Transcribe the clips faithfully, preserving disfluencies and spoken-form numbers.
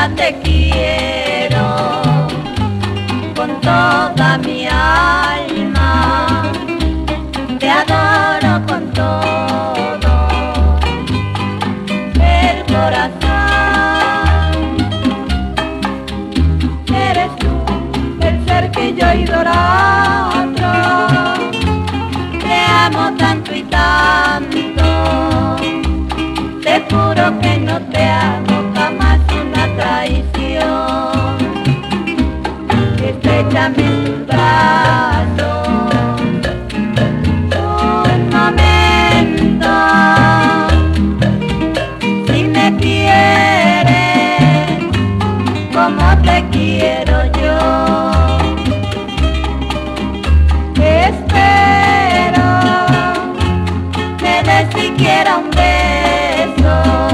vida te quiero con toda mi alma, te adoro con todo el corazón. Eres tú el ser que yo idolatro, te amo tanto y tanto, te juro que no te hago jamás una traición. Estrechame en tus brazos un momento, si me quieres como te quiero yo. Espero me des siquiera un beso,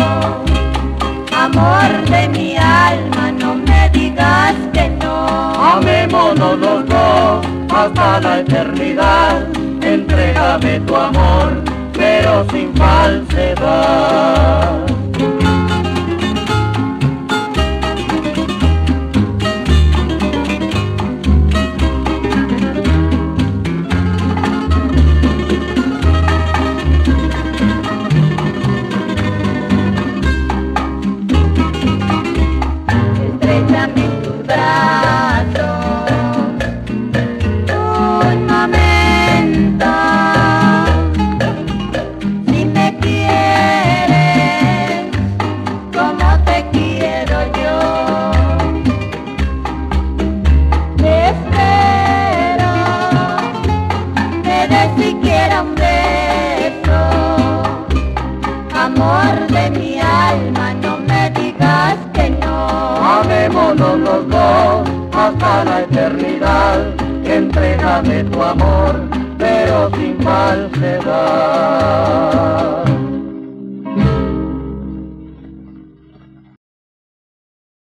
amor de mi alma, no me digas que no. Amémonos los dos hasta la eternidad, entrégame tu amor, pero sin falsedad. Estrechame en tus brazos un momento, si me quieres como te quiero yo. Espero me des siquiera un beso, amor de mi alma, no me digas que no. Amémonos los dos hasta la eternidad, entrégame tu amor, pero sin falsedad.